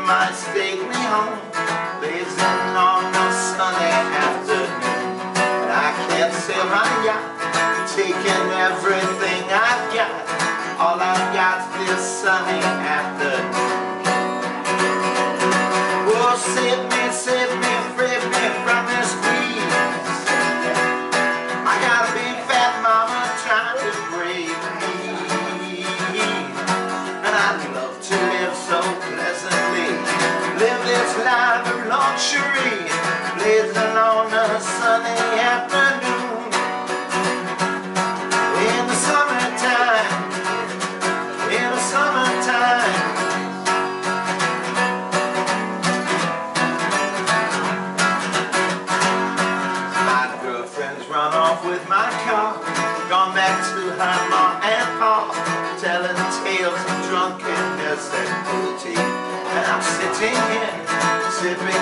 might take me home, blazing on a sunny afternoon. And I can't sail my yacht, taking everything I've got. All I've got's this sunny afternoon. Oh, save me, free me from this squeeze. I got a big fat mama trying to brave me, and I'd love to live so pleasantly, live this life of luxury, blazing on a sunny afternoon. In the summertime, in the summertime. My girlfriend's run off with my car, gone back to her mom and pa, telling tales of drunkenness and cruelty. And I'm sitting here, sipping